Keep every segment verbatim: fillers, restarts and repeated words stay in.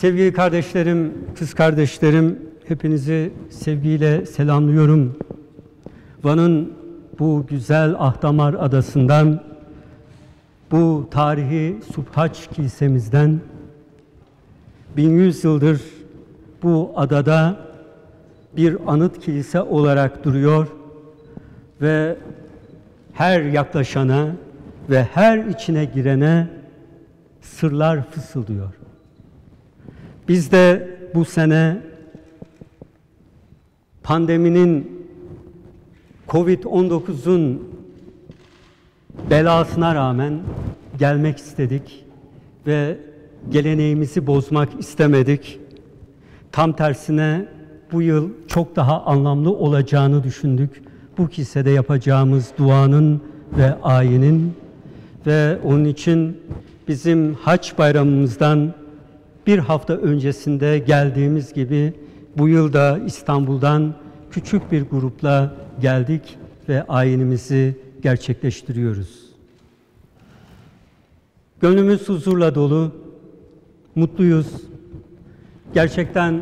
Sevgili kardeşlerim, kız kardeşlerim, hepinizi sevgiyle selamlıyorum. Van'ın bu güzel Ahdamar Adası'ndan, bu tarihi Subhaç Kilisemizden, bin yüz yıldır bu adada bir anıt kilise olarak duruyor ve her yaklaşana ve her içine girene sırlar fısıldıyor. Biz de bu sene pandeminin, kovid on dokuzun belasına rağmen gelmek istedik ve geleneğimizi bozmak istemedik. Tam tersine bu yıl çok daha anlamlı olacağını düşündük. Bu kilisede yapacağımız duanın ve ayinin ve onun için bizim Haç Bayramımızdan bir hafta öncesinde geldiğimiz gibi bu yıl da İstanbul'dan küçük bir grupla geldik ve ayinimizi gerçekleştiriyoruz. Gönlümüz huzurla dolu, mutluyuz. Gerçekten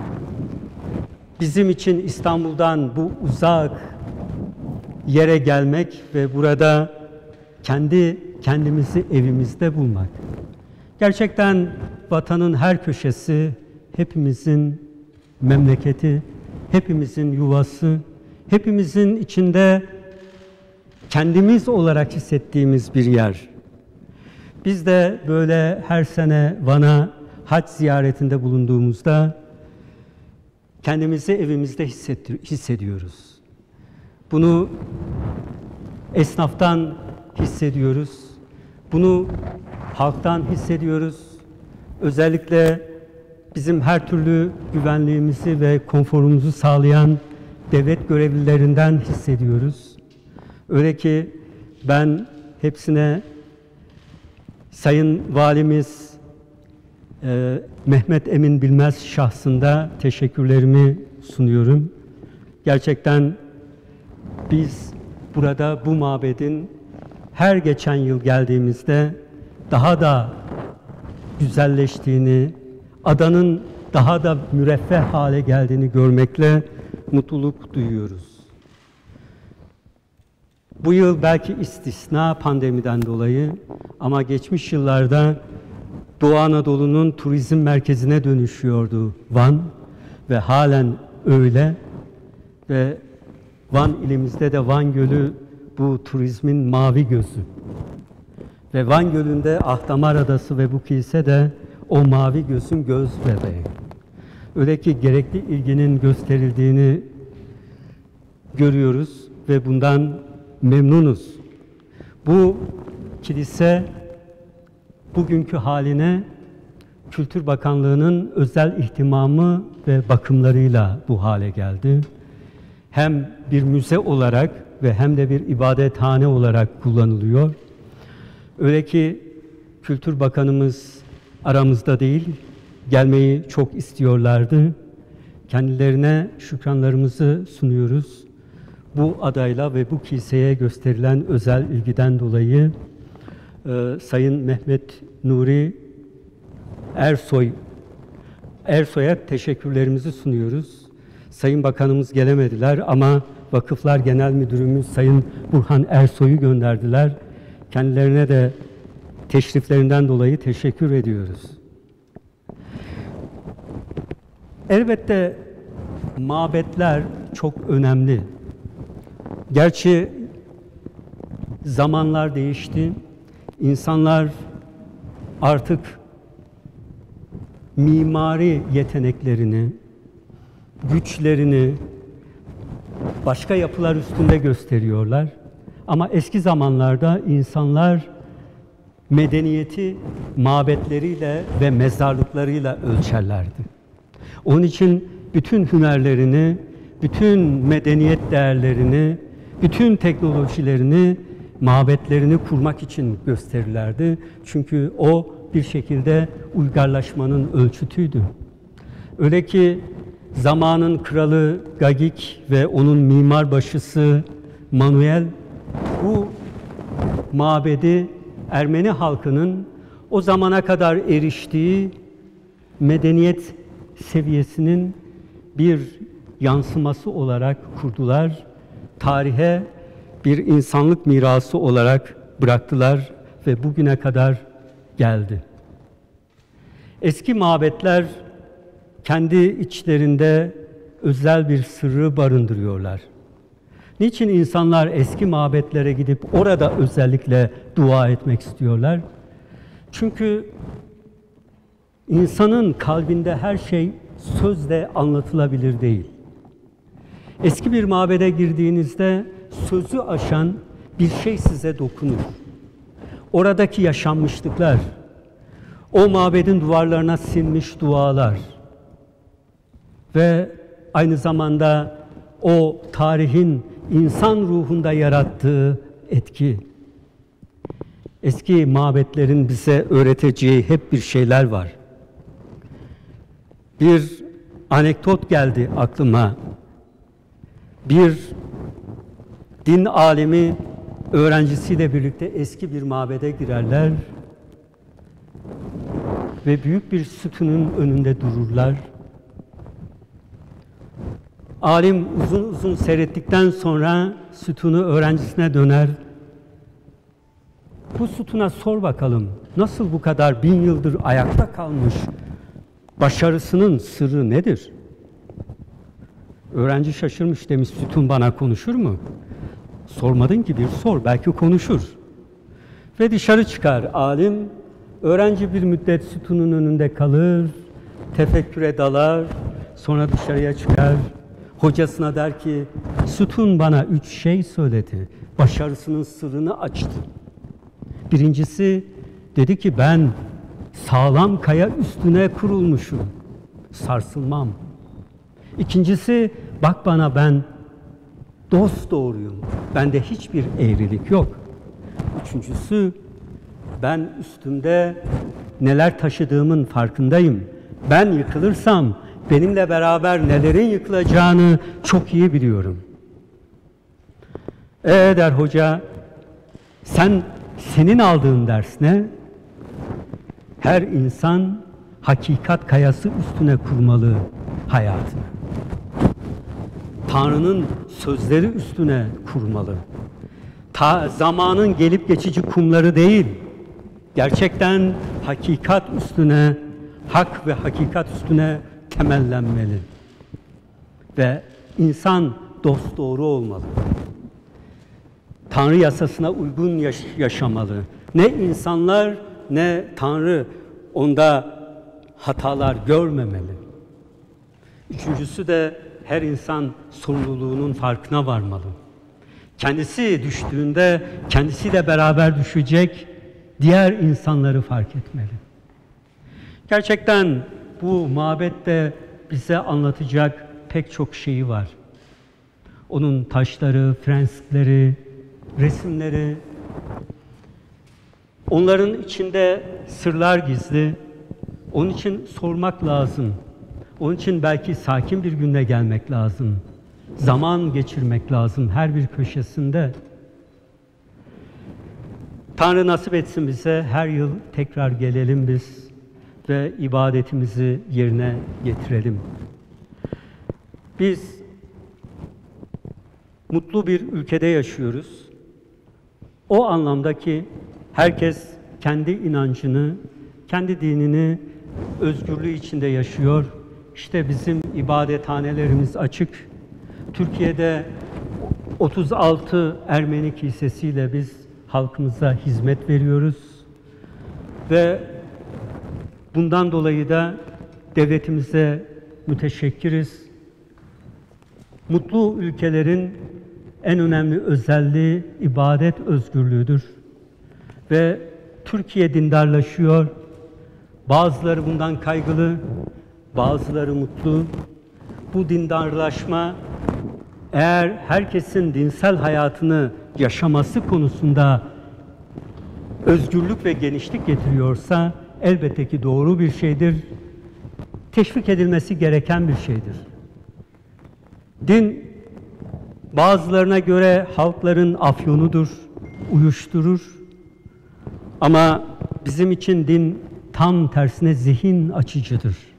bizim için İstanbul'dan bu uzak yere gelmek ve burada kendi kendimizi evimizde bulmak. Gerçekten vatanın her köşesi hepimizin memleketi, hepimizin yuvası, hepimizin içinde kendimiz olarak hissettiğimiz bir yer. Biz de böyle her sene Van'a hac ziyaretinde bulunduğumuzda kendimizi evimizde hissediyoruz. Bunu esnaftan hissediyoruz. Bunu halktan hissediyoruz. Özellikle bizim her türlü güvenliğimizi ve konforumuzu sağlayan devlet görevlilerinden hissediyoruz. Öyle ki ben hepsine Sayın Valimiz e, Mehmet Emin Bilmez şahsında teşekkürlerimi sunuyorum. Gerçekten biz burada bu mabedin her geçen yıl geldiğimizde daha da güzelleştiğini, adanın daha da müreffeh hale geldiğini görmekle mutluluk duyuyoruz. Bu yıl belki istisna pandemiden dolayı ama geçmiş yıllarda Doğu Anadolu'nun turizm merkezine dönüşüyordu Van ve halen öyle ve Van ilimizde de Van Gölü bu turizmin mavi gözü. Ve Van Gölü'nde Ahdamar Adası ve bu kilise de o mavi gözün göz bebeği. Öyle ki gerekli ilginin gösterildiğini görüyoruz ve bundan memnunuz. Bu kilise bugünkü haline Kültür Bakanlığı'nın özel ihtimamı ve bakımlarıyla bu hale geldi. Hem bir müze olarak ve hem de bir ibadethane olarak kullanılıyor. Öyle ki Kültür Bakanımız aramızda değil, gelmeyi çok istiyorlardı. Kendilerine şükranlarımızı sunuyoruz. Bu adayla ve bu kiliseye gösterilen özel ilgiden dolayı e, Sayın Mehmet Nuri Ersoy Ersoy'a teşekkürlerimizi sunuyoruz. Sayın Bakanımız gelemediler ama Vakıflar Genel Müdürümüz Sayın Burhan Ersoy'u gönderdiler. Kendilerine de teşriflerinden dolayı teşekkür ediyoruz. Elbette mabetler çok önemli. Gerçi zamanlar değişti. İnsanlar artık mimari yeteneklerini, güçlerini başka yapılar üstünde gösteriyorlar. Ama eski zamanlarda insanlar medeniyeti mabetleriyle ve mezarlıklarıyla ölçerlerdi. Onun için bütün hünerlerini, bütün medeniyet değerlerini, bütün teknolojilerini, mabetlerini kurmak için gösterirlerdi. Çünkü o bir şekilde uygarlaşmanın ölçütüydü. Öyle ki zamanın kralı Gagik ve onun mimar başısı Manuel bu mabedi Ermeni halkının o zamana kadar eriştiği medeniyet seviyesinin bir yansıması olarak kurdular. Tarihe bir insanlık mirası olarak bıraktılar ve bugüne kadar geldi. Eski mabetler kendi içlerinde özel bir sırrı barındırıyorlar. Niçin insanlar eski mabetlere gidip orada özellikle dua etmek istiyorlar? Çünkü insanın kalbinde her şey sözle anlatılabilir değil. Eski bir mabede girdiğinizde sözü aşan bir şey size dokunur. Oradaki yaşanmışlıklar, o mabedin duvarlarına sinmiş dualar ve aynı zamanda o tarihin insan ruhunda yarattığı etki. Eski mabetlerin bize öğreteceği hep bir şeyler var. Bir anekdot geldi aklıma. Bir din alimi öğrencisiyle birlikte eski bir mabede girerler ve büyük bir sütunun önünde dururlar. Alim uzun uzun seyrettikten sonra sütunu öğrencisine döner. Bu sütuna sor bakalım, nasıl bu kadar bin yıldır ayakta kalmış, başarısının sırrı nedir? Öğrenci şaşırmış, demiş, sütun bana konuşur mu? Sormadın ki, bir sor, belki konuşur. Ve dışarı çıkar alim, öğrenci bir müddet sütunun önünde kalır, tefekküre dalar, sonra dışarıya çıkar. Hocasına der ki, sütun bana üç şey söyledi, başarısının sırrını açtı. Birincisi, dedi ki ben sağlam kaya üstüne kurulmuşum, sarsılmam. İkincisi, bak bana, ben dosdoğruyum, bende hiçbir eğrilik yok. Üçüncüsü, ben üstümde neler taşıdığımın farkındayım. Ben yıkılırsam benimle beraber nelerin yıkılacağını çok iyi biliyorum. E der hoca, sen senin aldığın ders ne? Her insan hakikat kayası üstüne kurmalı hayatını. Tanrı'nın sözleri üstüne kurmalı. Ta zamanın gelip geçici kumları değil, gerçekten hakikat üstüne, hak ve hakikat üstüne temellenmeli. Ve insan dosdoğru olmalı. Tanrı yasasına uygun yaş- yaşamalı. Ne insanlar ne Tanrı onda hatalar görmemeli. Üçüncüsü de her insan sorumluluğunun farkına varmalı. Kendisi düştüğünde kendisiyle beraber düşecek diğer insanları fark etmeli. Gerçekten bu mabette bize anlatacak pek çok şeyi var. Onun taşları, freskleri, resimleri, onların içinde sırlar gizli. Onun için sormak lazım. Onun için belki sakin bir günde gelmek lazım. Zaman geçirmek lazım her bir köşesinde. Tanrı nasip etsin bize, her yıl tekrar gelelim biz ve ibadetimizi yerine getirelim. Biz mutlu bir ülkede yaşıyoruz. O anlamdaki herkes kendi inancını, kendi dinini özgürlüğü içinde yaşıyor. İşte bizim ibadethanelerimiz açık. Türkiye'de otuz altı Ermeni kilisesiyle biz halkımıza hizmet veriyoruz. Ve bundan dolayı da devletimize müteşekkiriz. Mutlu ülkelerin en önemli özelliği ibadet özgürlüğüdür. Ve Türkiye dindarlaşıyor. Bazıları bundan kaygılı, bazıları mutlu. Bu dindarlaşma eğer herkesin dinsel hayatını yaşaması konusunda özgürlük ve genişlik getiriyorsa elbette ki doğru bir şeydir. Teşvik edilmesi gereken bir şeydir. Din bazılarına göre halkların afyonudur, uyuşturur. Ama bizim için din tam tersine zihin açıcıdır.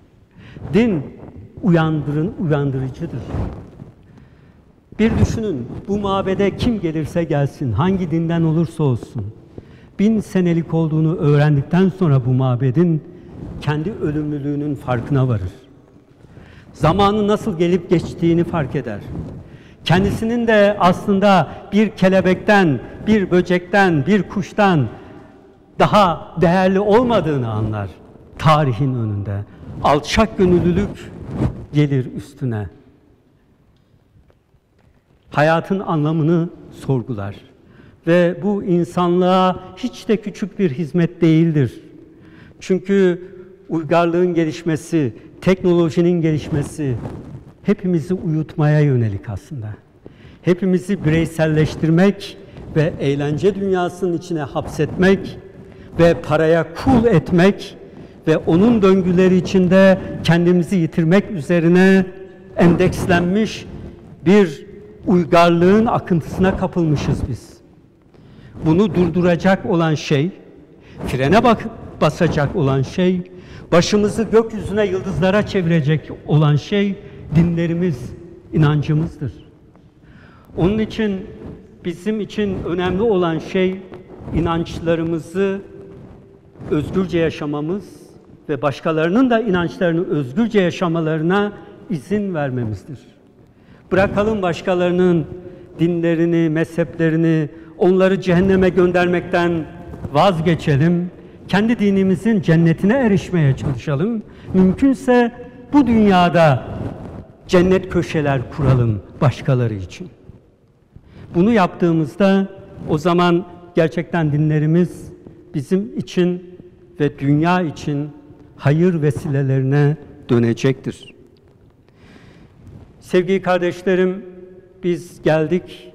Din uyandırın, uyandırıcıdır. Bir düşünün, bu mabede kim gelirse gelsin, hangi dinden olursa olsun, bin senelik olduğunu öğrendikten sonra bu mabedin kendi ölümlülüğünün farkına varır. Zamanın nasıl gelip geçtiğini fark eder. Kendisinin de aslında bir kelebekten, bir böcekten, bir kuştan daha değerli olmadığını anlar tarihin önünde. Alçak gönüllülük gelir üstüne. Hayatın anlamını sorgular. Ve bu insanlığa hiç de küçük bir hizmet değildir. Çünkü uygarlığın gelişmesi, teknolojinin gelişmesi hepimizi uyutmaya yönelik aslında. Hepimizi bireyselleştirmek ve eğlence dünyasının içine hapsetmek ve paraya kul etmek ve onun döngüleri içinde kendimizi yitirmek üzerine endekslenmiş bir uygarlığın akıntısına kapılmışız biz. Bunu durduracak olan şey, frene bak basacak olan şey, başımızı gökyüzüne, yıldızlara çevirecek olan şey dinlerimiz, inancımızdır. Onun için bizim için önemli olan şey inançlarımızı özgürce yaşamamız ve başkalarının da inançlarını özgürce yaşamalarına izin vermemizdir. Bırakalım başkalarının dinlerini, mezheplerini, onları cehenneme göndermekten vazgeçelim. Kendi dinimizin cennetine erişmeye çalışalım. Mümkünse bu dünyada cennet köşeler kuralım başkaları için. Bunu yaptığımızda o zaman gerçekten dinlerimiz bizim için ve dünya için hayır vesilelerine dönecektir. Sevgili kardeşlerim, biz geldik,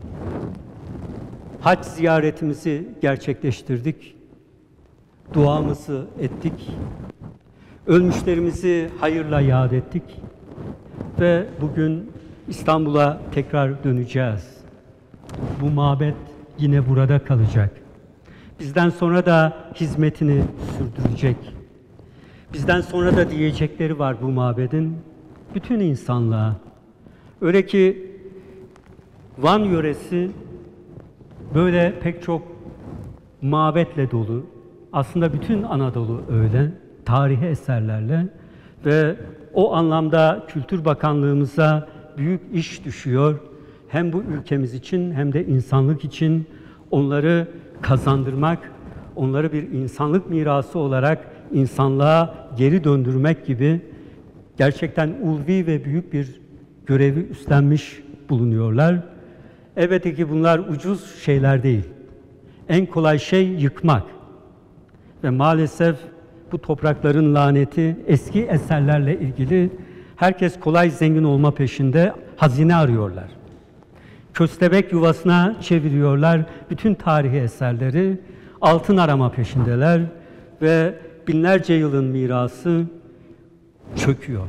hac ziyaretimizi gerçekleştirdik, duamızı ettik, ölmüşlerimizi hayırla yad ettik ve bugün İstanbul'a tekrar döneceğiz. Bu mabet yine burada kalacak. Bizden sonra da hizmetini sürdürecek. Bizden sonra da diyecekleri var bu mabedin bütün insanlığa. Öyle ki Van yöresi böyle pek çok mabetle dolu. Aslında bütün Anadolu öyle, tarihi eserlerle ve o anlamda Kültür Bakanlığımıza büyük iş düşüyor. Hem bu ülkemiz için hem de insanlık için onları kazandırmak, onları bir insanlık mirası olarak insanlığa geri döndürmek gibi gerçekten ulvi ve büyük bir görevi üstlenmiş bulunuyorlar. Elbette ki bunlar ucuz şeyler değil. En kolay şey yıkmak. Ve maalesef bu toprakların laneti eski eserlerle ilgili herkes kolay zengin olma peşinde hazine arıyorlar. Köstebek yuvasına çeviriyorlar bütün tarihi eserleri, altın arama peşindeler ve binlerce yılın mirası çöküyor.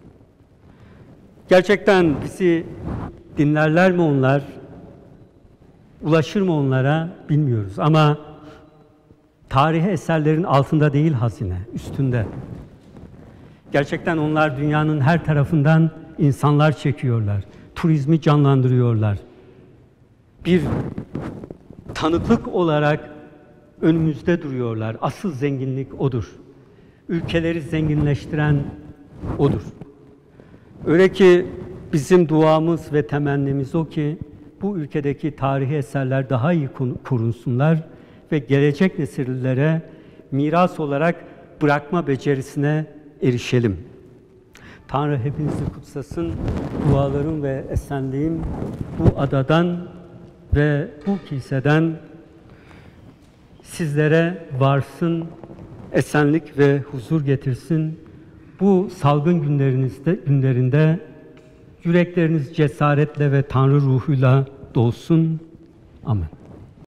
Gerçekten bizi dinlerler mi onlar, ulaşır mı onlara bilmiyoruz ama tarihi eserlerin altında değil hazine, üstünde. Gerçekten onlar dünyanın her tarafından insanlar çekiyorlar, turizmi canlandırıyorlar. Bir tanıklık olarak önümüzde duruyorlar. Asıl zenginlik odur. Ülkeleri zenginleştiren odur. Öyle ki bizim duamız ve temennimiz o ki bu ülkedeki tarihi eserler daha iyi korunsunlar ve gelecek nesillere miras olarak bırakma becerisine erişelim. Tanrı hepinizi kutsasın. Dualarım ve esenliğim bu adadan ve bu kiliseden sizlere varsın, esenlik ve huzur getirsin. Bu salgın günlerinizde, günlerinde yürekleriniz cesaretle ve Tanrı ruhuyla dolsun. Amin.